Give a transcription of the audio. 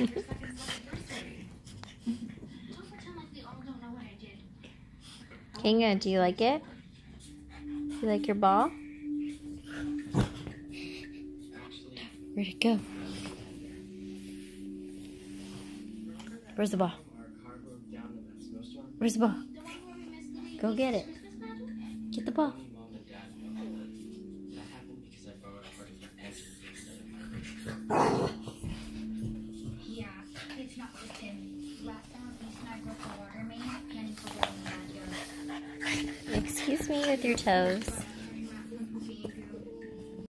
Kinga, do you like it? You like your ball? Where'd it go? Where's the ball? Where's the ball? Go get it. Get the ball. Yeah, it's not just him. Last time Lisa and I broke the water main and he put it in the backyard. Excuse me with your toes.